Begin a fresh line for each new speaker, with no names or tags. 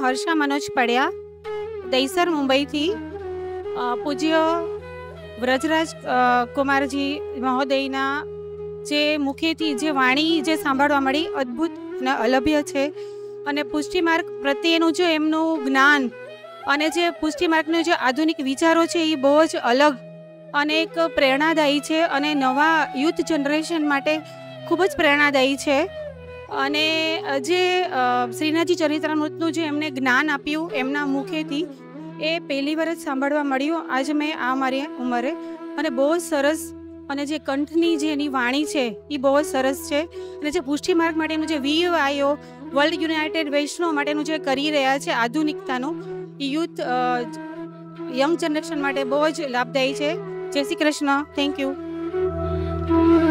હર્ષા મનોજ પડિયા, દહીસર મુંબઈથી. પૂજ્ય વ્રજરાજ કુમારજી મહોદયના જે મુખેથી જે વાણી જે સાંભળવા મળી અદ્ભુત અને અલભ્ય છે. અને પુષ્ટિમાર્ગ પ્રત્યેનું જે એમનું જ્ઞાન અને જે પુષ્ટિમાર્ગના જે આધુનિક વિચારો છે એ બહુ જ અલગ અને એક પ્રેરણાદાયી છે અને નવા યુથ જનરેશન માટે ખૂબ જ પ્રેરણાદાયી છે. અને જે શ્રીનાથજી ચરિત્રામૃતનું જે એમને જ્ઞાન આપ્યું એમના મુખેથી એ પહેલી વાર જ સાંભળવા મળ્યું આજ મેં આ મારી ઉંમરે. અને બહુ જ સરસ અને જે કંઠની જે એની વાણી છે એ બહુ જ સરસ છે. અને જે પુષ્ટિમાર્ગ માટેનું જે VYO વર્લ્ડ યુનાઇટેડ વૈષ્ણવ માટેનું જે કરી રહ્યા છે આધુનિકતાનું એ યુથ યંગ જનરેશન માટે બહુ જ લાભદાયી છે. જય શ્રી કૃષ્ણ. Thank you.